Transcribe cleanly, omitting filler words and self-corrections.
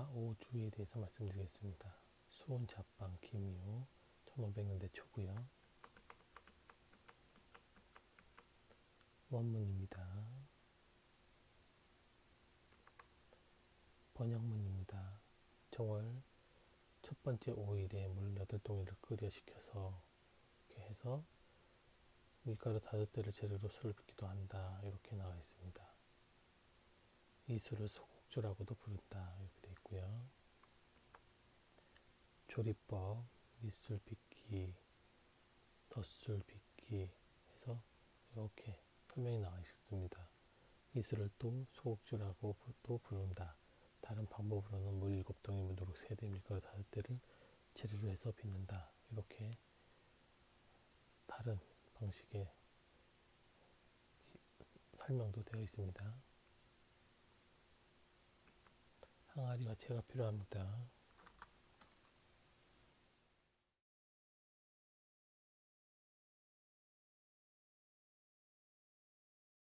오주에 대해서 말씀드리겠습니다. 수온 잡방 김이호 1500년대 초고요. 원문입니다. 번역문입니다. 정월 첫 번째 5일에 물 8동이를 끓여 식혀서 이렇게 해서 밀가루 5대를 재료로 술을 빚기도 한다. 이렇게 나와 있습니다. 이 술을 소곡주라고도 부른다. 이렇게 되어 있고요. 조리법, 밑술 빚기, 덧술 빚기 해서 이렇게 설명이 나와 있습니다. 이 술을 또 소곡주라고 또 부른다. 다른 방법으로는 물 7동에 물 누룩 3대, 밀가루 5대를 재료로 해서 빚는다. 이렇게 다른 방식의 설명도 되어 있습니다. 항아리와 채가 필요합니다.